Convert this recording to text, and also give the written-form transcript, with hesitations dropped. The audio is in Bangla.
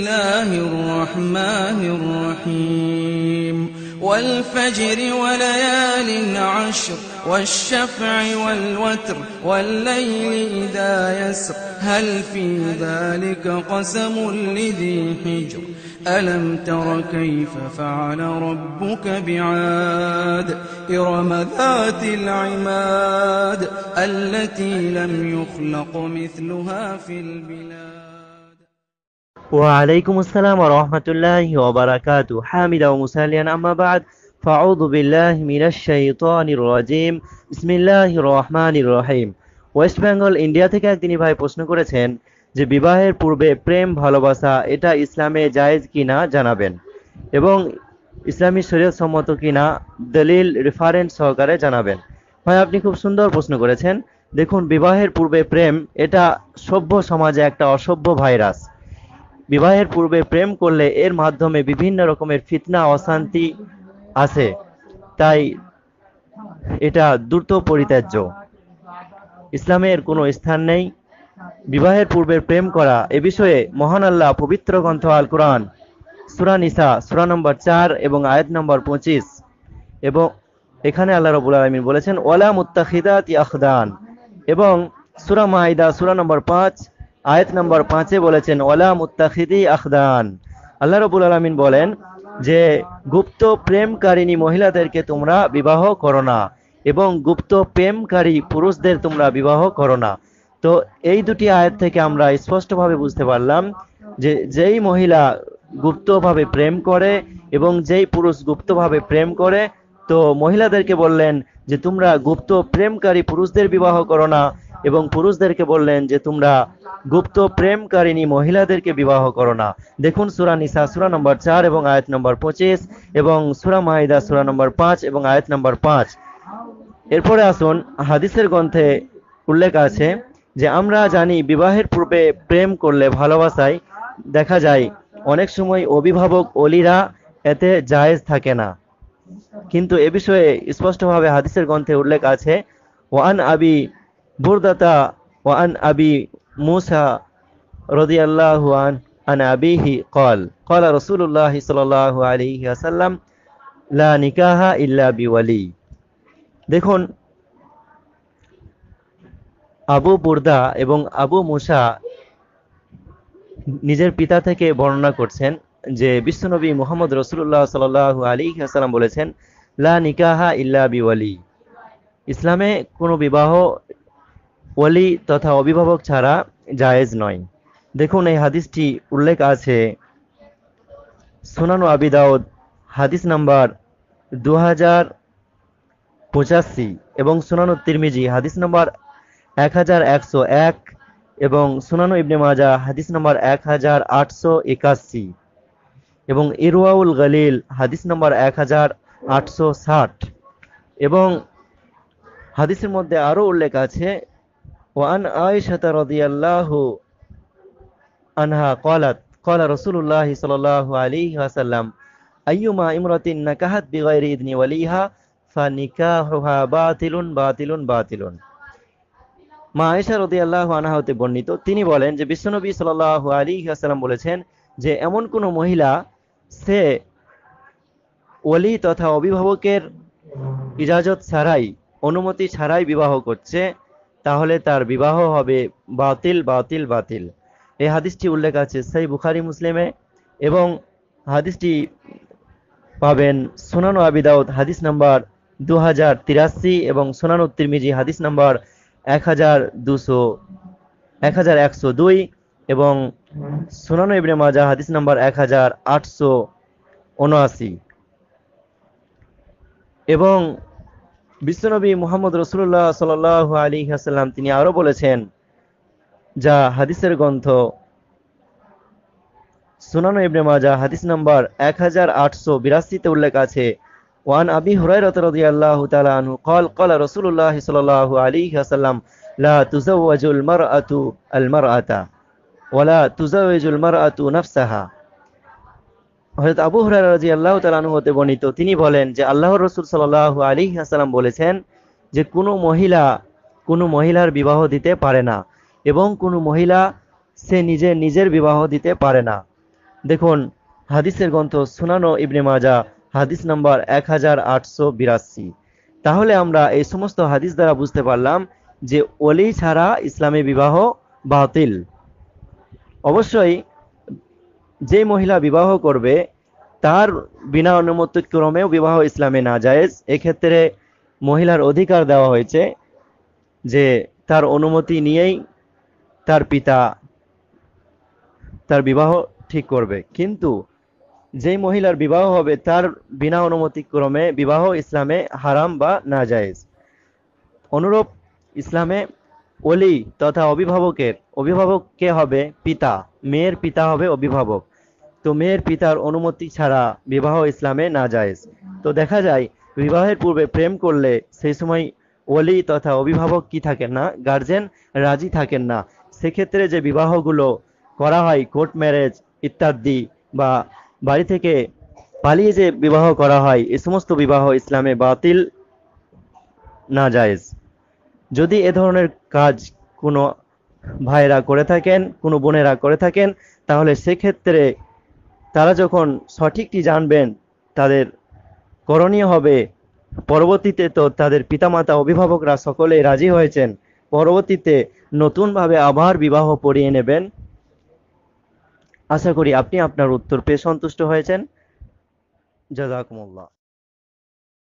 الله الرحمن الرحيم والفجر وليال عشر والشفع والوتر والليل إذا يسر هل في ذلك قسم لذي حجر ألم تر كيف فعل ربك بعاد إرم ذات العماد التي لم يخلق مثلها في البلاد. وعليكم السلام ورحمة الله وبركاته. حامدا ومسليا أما بعد فأعوذ بالله من الشيطان الرجيم بسم الله الرحمن الرحيم. ওয়েস্ট বেঙ্গল ইন্ডিয়া থেকে একদিনই ভাই প্রশ্ন করেছেন যে বিবাহের পূর্বে প্রেম ভালোবাসা এটা ইসলামে জায়েজ কিনা জানাবেন এবং ইসলামী শরীয়ত সম্মত কিনা দলিল রেফারেন্স সহকারে জানাবেন। ভাই আপনি খুব সুন্দর প্রশ্ন করেছেন। দেখুন, বিবাহের পূর্বে প্রেম এটা সভ্য সমাজে একটা অসভ্য ভাইরাস। বিবাহের পূর্বে প্রেম করলে এর মাধ্যমে বিভিন্ন রকমের ফিতনা অশান্তি আসে, তাই এটা দ্রুত পরিত্যাজ্য। ইসলামের কোনো স্থান নেই বিবাহের পূর্বে প্রেম করা। এ বিষয়ে মহান আল্লাহ পবিত্র গ্রন্থ আল কোরআন সূরা নিসা সূরা নম্বর 4 এবং আয়াত নম্বর 25 এবং এখানে আল্লাহ রাব্বুল আলামিন বলেছেন ওয়ালা মুত্তাখিদাতি আখদান, এবং সূরা মাইদা সূরা নম্বর 5 আয়াত নম্বর 5 বলেছেন ওয়ালা মুত্তাখিদি আখদান। আল্লাহ রাব্বুল আলামিন বলেন যে গুপ্ত প্রেমকারিণী মহিলাদেরকে তোমরা বিবাহ করো না এবং গুপ্ত প্রেমকারী পুরুষদের তোমরা বিবাহ করো না। তো এই দুটি আয়াত থেকে আমরা স্পষ্টভাবে বুঝতে পারলাম যে যেই মহিলা গুপ্তভাবে প্রেম করে এবং যেই পুরুষ গুপ্তভাবে প্রেম করে, তো মহিলাদেরকে বললেন যে তোমরা গুপ্ত প্রেমকারী পুরুষদের বিবাহ করো না এবং পুরুষদেরকে বললেন যে তোমরা গুপ্ত প্রেমকারিণী মহিলাদেরকে বিবাহ করো না। দেখুন সূরা নিসা সূরা নম্বর 4 এবং আয়াত নম্বর 25 এবং সূরা মাইদা সূরা নম্বর 5 এবং আয়াত নম্বর 5। এরপরে আসুন, হাদিসের গ্রন্থে উল্লেখ আছে যে আমরা জানি বিবাহের পূর্বে প্রেম করলে ভালোবাসায় দেখা যায় অনেক সময় অভিভাবক ওলিরা এতে জায়েজ থাকে না, কিন্তু এ বিষয়ে স্পষ্টভাবে হাদিসের গ্রন্থে উল্লেখ আছে ওয়ান আবি বুরদাতা ওয়ান আবি মুসা রাদিয়াল্লাহু আন আবিহি قال قال رسول الله صلى الله عليه وسلم لا نكاح الا بولي। দেখুন, আবু বুরদা এবং আবু মুসা নিজের পিতা থেকে বর্ণনা করছেন যে বিশ্বনবী মুহাম্মদ রাসূলুল্লাহ সাল্লাল্লাহু আলাইহি ওয়াসাল্লাম বলেছেন লা নিকাহা ইল্লা বিওয়ালি, ইসলামে কোনো বিবাহ ওলি তথা অভিভাবক ছাড়া জায়েজ নয়। দেখুন, এই হাদিসটি উল্লেখ আছে সুনান আবি দাউদ হাদিস নাম্বার 2085 এবং সুনান তিরমিজি হাদিস নাম্বার 1101 এবং সুনান ইবনে মাজাহ হাদিস নাম্বার 1881 এবং ইরওয়াউল গালিল হাদিস নাম্বার 1860। এবং হাদিসের মধ্যে আরো উল্লেখ আছে ওয়ান আয়েশা রাদিয়াল্লাহু আনহা قالت قال رسول الله صلى الله عليه وسلم أيما امرأة نكحت بغير إذن وليها فنكاحها باطل باطل باطل। মা আয়েশা রাদিয়াল্লাহু আনহা হতে বর্ণিত, তিনি বলেন যে বিশ্বনবী সাল্লাল্লাহু আলাইহি ওয়াসাল্লাম বলেছেন যে এমন কোন মহিলা সে ওলি তথা অভিভাবকের ইজাজত ছাড়াই অনুমতি ছাড়াই বিবাহ করছে তাহলে তার বিবাহ হবে বাতিল বাতিল বাতিল। এই হাদিসটি উল্লেখ আছে সহিহ বুখারী মুসলিমে এবং হাদিসটি পাবেন সুনান আবি দাউদ হাদিস নাম্বার 2083 এবং সুনান তিরমিজি হাদিস নাম্বার 1102 এবং সুনান ইবনে মাজাহ হাদিস নাম্বার 1879। এবং বিশ্বনবী মুহাম্মদ রাসূলুল্লাহ সাল্লাল্লাহু আলাইহি ওয়াসাল্লাম তিনি আরো বলেছেন, যা হাদিসের গ্রন্থ সুনান ইবনে মাজাহ হাদিস নাম্বার 1882 তে উল্লেখ আছে ওয়ান আবি হুরায়রা রাদিয়াল্লাহু তাআলা আনহু قال قال رسول الله صلى الله عليه وسلم لا تزوج المرأة المرأة ولا تزوج المرأة نفسها। হযরত আবু হুরায়রা রাদিয়াল্লাহু তাআলা আনহু হতে বর্ণিত, তিনি বলেন যে আল্লাহর রাসূল সাল্লাল্লাহু আলাইহি ওয়াসাল্লাম বলেছেন যে কোনো মহিলার বিবাহ দিতে পারে না এবং কোনো মহিলা সে নিজের বিবাহ দিতে পারে না। দেখুন, হাদিসের গ্রন্থ সুনানো ইবনে মাজা, হাদিস নাম্বার 1882। তাহলে আমরা এই সমস্ত হাদিস দ্বারা বুঝতে পারলাম যে ওলি ছাড়া ইসলামে বিবাহ বাতিল। অবশ্যই যে মহিলা বিবাহ করবে তার বিনা অনুমতিক্রমেও বিবাহ ইসলামে না জায়েজ। এক্ষেত্রে মহিলার অধিকার দেওয়া হয়েছে যে তার অনুমতি নিয়েই তার পিতা তার বিবাহ ঠিক করবে, কিন্তু যেই মহিলার বিবাহ হবে তার বিনা অনুমতিক্রমে বিবাহ ইসলামে হারাম বা নাজায়েজ। অনুরূপ ইসলামে ওলি তথা অভিভাবক কে হবে? পিতা। মেয়ের পিতা হবে অভিভাবক। তো মেয়ের পিতার অনুমতি ছাড়া বিবাহ ইসলামে নাজায়েজ। তো দেখা যায় বিবাহের পূর্বে প্রেম করলে সেই সময় ওলি তথা অভিভাবক কি থাকেন না, গার্জেন রাজি থাকেন না। সেক্ষেত্রে যে বিবাহগুলো করা হয় কোর্ট ম্যারেজ ইত্যাদি, বা বাড়ি থেকে পালিয়ে যে বিবাহ করা হয়, এই সমস্ত বিবাহ ইসলামে বাতিল, নাজায়েজ। যদি এ ধরনের কাজ কোনো ভাইরা করে থাকেন, কোনো বোনেরা করে থাকেন, তাহলে সেক্ষেত্রে তারা যখন সঠিকটি জানবেন তাদের করণীয় হবে, পরবর্তীতে তো তাদের পিতামাতা অভিভাবকরা সকলেই রাজি হয়েছেন, পরবর্তীতে নতুনভাবে আবার বিবাহ পড়িয়ে নেবেন। আশা করি আপনি আপনার উত্তর পেয়ে সন্তুষ্ট হয়েছেন। জাযাকুমুল্লাহ।